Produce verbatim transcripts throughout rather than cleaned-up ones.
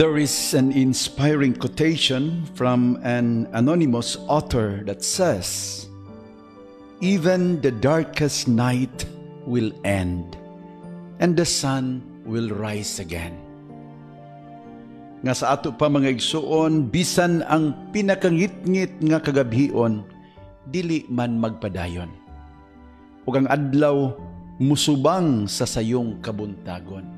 There is an inspiring quotation from an anonymous author that says, "Even the darkest night will end, and the sun will rise again." Nga sa ato pa mga igsuon, bisan ang pinakangit-ngit nga kagabhion, dili man magpadayon. Ug ang adlaw musubang sa sayong kabuntagon.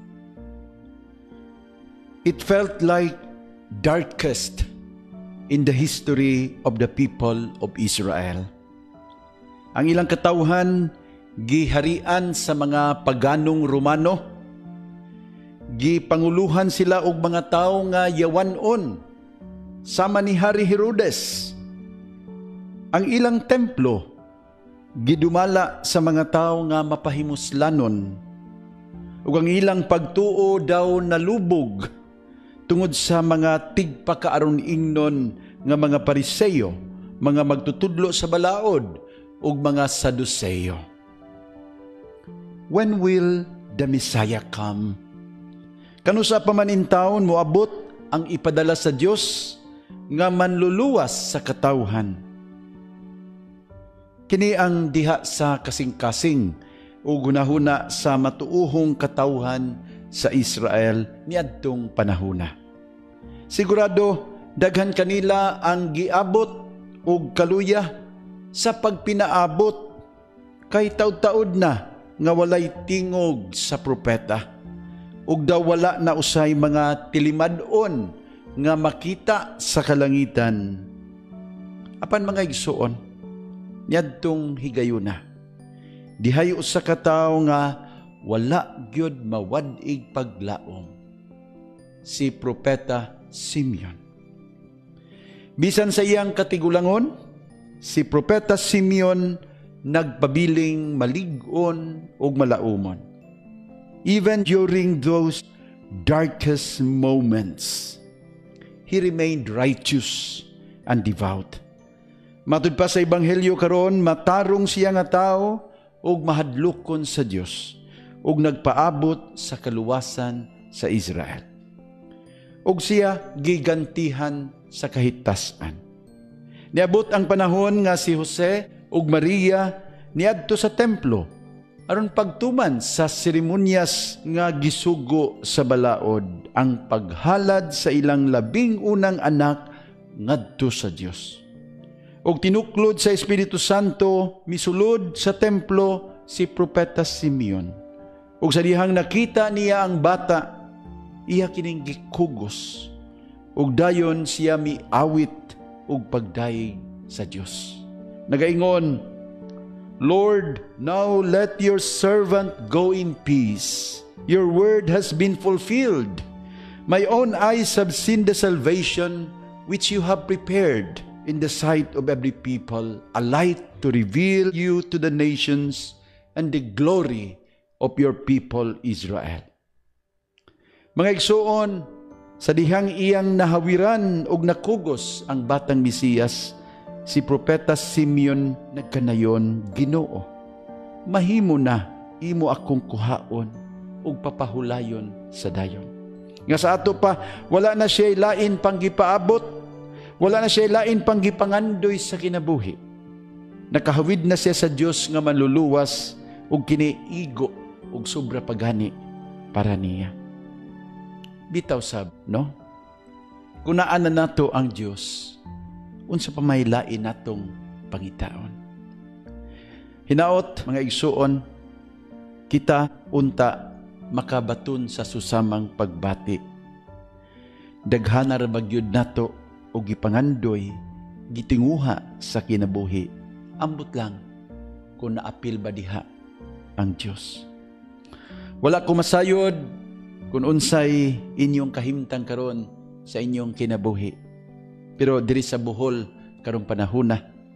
It felt like darkest in the history of the people of Israel. Ang ilang katawhan giharian sa mga paganong Romano. Gipanguluhan sila og mga tawo nga yawanon sama ni Hari Herodes. Ang ilang templo gidumala sa mga tawo nga mapahimuslanon. Ug ang ilang pagtuo daw nalubog tungod sa mga tigpakaaron ingnon nga mga Pariseo, mga magtutudlo sa balaod, ug mga Saduceo. When will the Messiah come? Kanusa pa man in taon moabot ang ipadala sa Dios nga manluluwas sa katawhan. Kini ang diha sa kasing-kasing o gunahuna sa matuuhong katawhan sa Israel niadtong panahona. Sigurado daghan kanila ang giabot og kaluya sa pagpinaabot kay taud-taud na nga walay tingog sa propeta. Ug daw wala na usay mga tilimad-on nga makita sa kalangitan. Apan mga igsuon, niadtong higayuna, dihay usa ka tawo nga wala gyud mawad-ig paglaom, si Propeta Simeon. Bisan sa iyang katigulangon, si Propeta Simeon nagpabiling malig-on ug malaumon. Even during those darkest moments, he remained righteous and devout. Matud pa sa Ebanghelyo karon, matarong siya nga tao ug mahadlokon sa Dios ug nagpaabot sa kaluwasan sa Israel. Ug siya gigantihan sa kahitasan. Niabot ang panahon nga si Jose ug Maria niadto sa templo aron pagtuman sa seremonyas nga gisugo sa balaod ang paghalad sa ilang labing unang anak ngadto sa Dios. Ug tinuklod sa Espiritu Santo misulod sa templo si Propeta Simeon. Ug sa dihang nakita niya ang bata, iya kining gikugos. Ug dayon siya miawit ug pagdaig sa Dios. Nagaingon, "Lord, now let your servant go in peace. Your word has been fulfilled. My own eyes have seen the salvation which you have prepared in the sight of every people, a light to reveal you to the nations and the glory of your people Israel." Mga igsuon, sa dihang iyang nahawiran og nakugos ang batang Mesiyas, si Propeta Simeon nagkanayon, "Ginoo, mahimo na imo akong kuhaon ug papahulayon sa dayon." Nga sa ato pa, wala na siya lain pang gipaabot, wala na siya lain pang gipangandoy sa kinabuhi. Nakahawid na siya sa Dios nga manluluwas ug kiniigo ug sobra pagani para niya. Bitaw sab, no? Kunaan na nato ang Dios, unsa pa may lain natong pangitaon. Hinaot, mga igsuon, kita unta makabaton sa susamang pagbati. Daghana ra bagyod nato og gipangandoy, gitinguha sa kinabuhi. Ambot lang kung naapil ba diha ang Dios. Wala ko masayod kung unsay inyong kahimtang karon sa inyong kinabuhi. Pero diri sa Bohol karong panahona,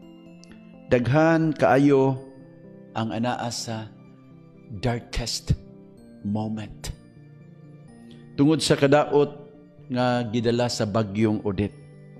daghan kaayo ang anaa sa darkest moment. Tungod sa kadaot nga gidala sa bagyong Odette.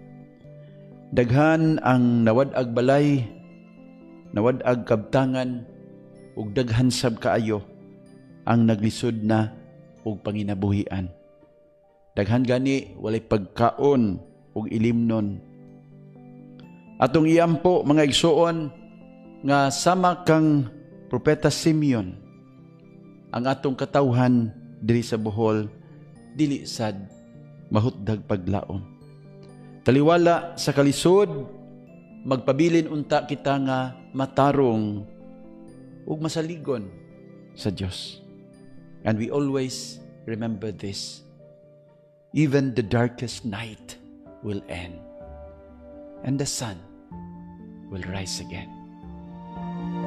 Daghan ang nawad-ag balay, nawad-ag kabtangan, ug daghan sab kaayo ang naglisod na og panginabuhian. Daghan gani walay pagkaon ug ilimnon. Atong iyampo mga igsuon nga sama kang Propeta Simeon, ang atong katawhan diri sa Bohol dili sad mahutdag paglaom. Taliwala sa kalisod, magpabilin unta kita nga matarong ug masaligon sa Dios. And we always remember this. Even the darkest night will end, and the sun will rise again.